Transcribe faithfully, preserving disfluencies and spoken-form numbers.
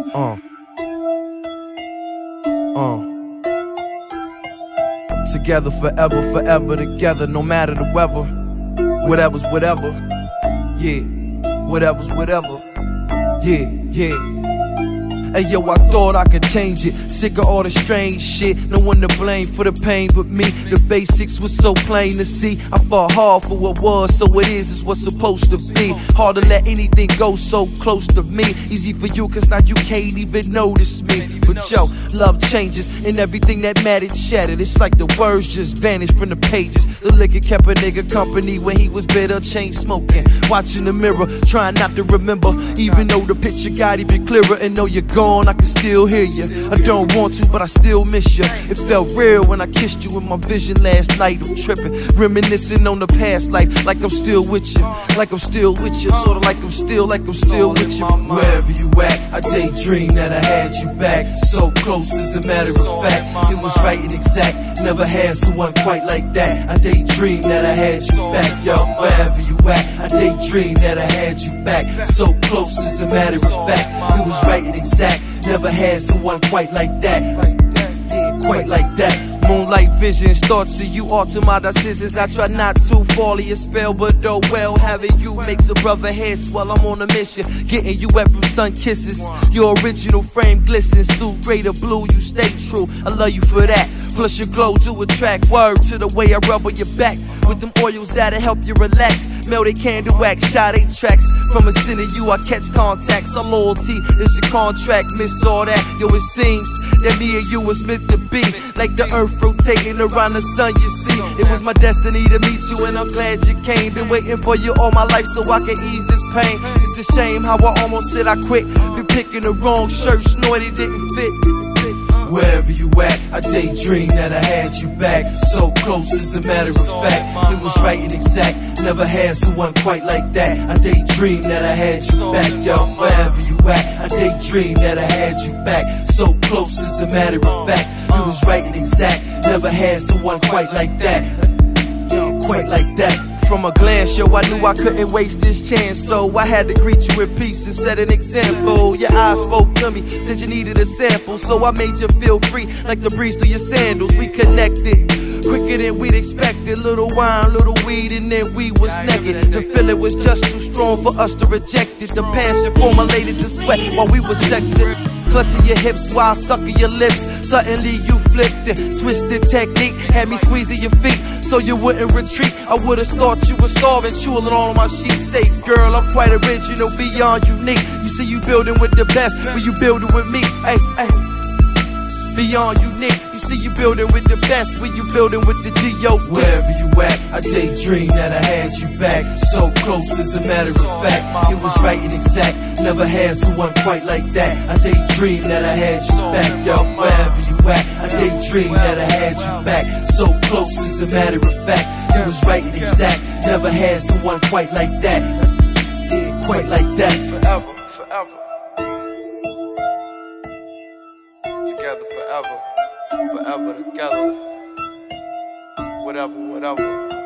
Uh. Uh. Together forever, forever together, no matter the weather. Whatever's whatever. Yeah. Whatever's whatever. Yeah, yeah. Hey yo, I thought I could change it. Sick of all the strange shit. No one to blame for the pain but me. The basics was so plain to see. I fought hard for what was, so it is, is what's supposed to be. Hard to let anything go so close to me. Easy for you, cause now you can't even notice me. But yo, love changes, and everything that mattered shattered. It's like the words just vanished from the pages. The liquor kept a nigga company when he was bitter, chain smoking. Watching the mirror, trying not to remember. Even though the picture got even clearer, and know you're gone, I can still hear you. I don't want to, but I still miss you. It felt real when I kissed you in my vision last night. I'm tripping, reminiscing on the past life, like I'm still with you, like I'm still with you, sorta like I'm still, like I'm still with you. Wherever you at, I daydream that I had you back, so close as a matter of fact. It was right and exact, never had someone quite like that. I daydream that I had you back, yo. Wherever you at, I daydream that I had you back, so close as a matter of fact. It was right and exact, never had someone quite like that, yeah, quite like that. Moonlight visions, thoughts of you alter my decisions. I try not to fall in your spell, but though well, having you makes a brother head swell. I'm on a mission, getting you wet from sun kisses. Your original frame glistens through greater blue, you stay true. I love you for that. Plus your glow to attract, word to the way I rub on your back with them oils that'll help you relax. Melted candle wax, shot eight tracks. From a sin of you I catch contacts. Our loyalty is your contract, miss all that. Yo, it seems that me and you was meant to be, like the earth rotating around the sun, you see. It was my destiny to meet you, and I'm glad you came. Been waiting for you all my life so I can ease this pain. It's a shame how I almost said I quit. Been picking the wrong shirts, know it didn't fit. Wherever you at, I daydream that I had you back, so close as a matter of fact. It was right and exact, never had someone quite like that. I daydream that I had you back, yo. Wherever you at, I daydream that I had you back, so close as a matter of fact. It was right and exact, never had someone quite like that, yeah, quite like that. From a glance, yo, I knew I couldn't waste this chance, so I had to greet you in peace and set an example. Your eyes spoke to me, said you needed a sample, so I made you feel free, like the breeze through your sandals. We connected quicker than we'd expected. Little wine, little weed, and then we was naked. The feeling was just too strong for us to reject it. The passion formulated the sweat while we was sexing. Clutching your hips while sucking your lips. Suddenly you flipped it, switched the technique, had me squeezing your feet so you wouldn't retreat. I would've thought you were starving, chewing all of my sheets. Say, girl, I'm quite original, beyond unique. You see you building with the best, when you building with me. Hey, hey, beyond unique. You see you building with the best, when you building with the G O D. Wherever you at, I daydream that I had you back, so close as a matter of fact. It was right and exact, never had someone quite like that. I daydream that I had you back, yo. Wherever you at, I daydream that I had you back, so close as a matter of fact. It was right and exact, never had someone quite like that, yeah, quite like that. Forever, forever, together forever, forever together, whatever, whatever.